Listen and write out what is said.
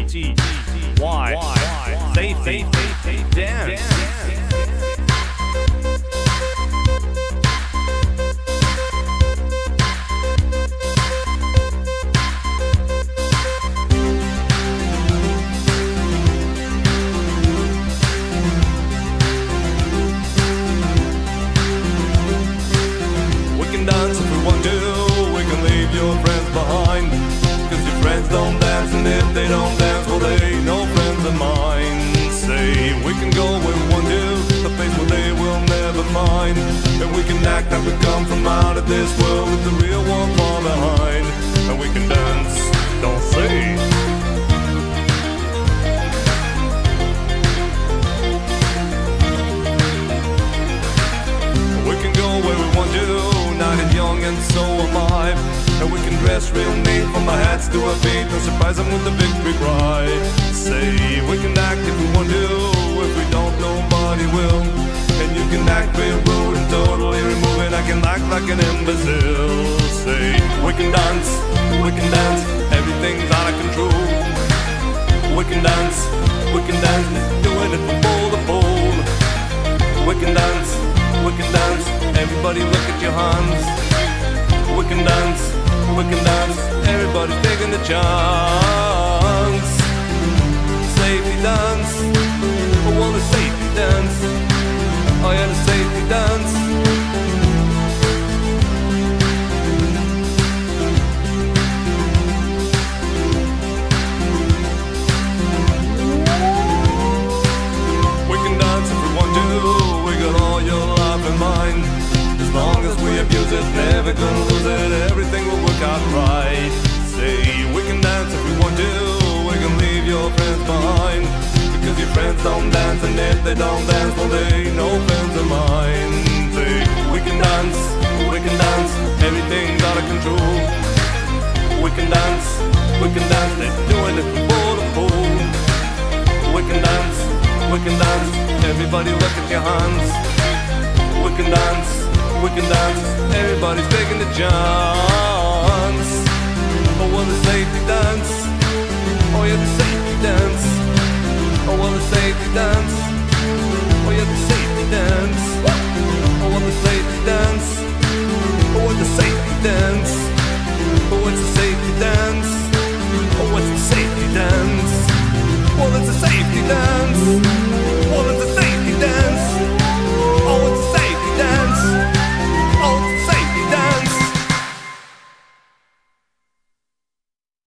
Safety dance. We can dance if we want to, we can leave your friends behind. Cause your friends don't dance, and if they don't dance, well they ain't no friends of mine. Say, we can go where we want to, a place where they will never find. And we can act like we come from out of this world with the real one far behind. And we can dance, don't say. We can go where we want to, night and young and so alive. And we can dress real neat from our hats to our feet and surprise them with a big ride. Say, we can act if we want to, if we don't nobody will. And you can act real rude and totally remove it, I can act like an imbecile. Say, we can dance, everything's out of control. We can dance, doing it from pole to pole. We can dance, everybody look at your hands. We can dance, everybody taking the chance. Safety dance, oh well the safety dance. Oh yeah, the safety dance. We can dance if we want to, we got all your life in mind. As long as we abuse it, never gonna lose it, everything will work out right. Say, we can dance if we want to, we can leave your friends behind. Because your friends don't dance, and if they don't dance, well they ain't no friends of mine. Say, we can dance, everything's out of control. We can dance, they're doing it from pole to pole. We can dance, everybody look at your hands. We can dance, everybody's taking the chance. Oh well, the safety dance, oh yeah, the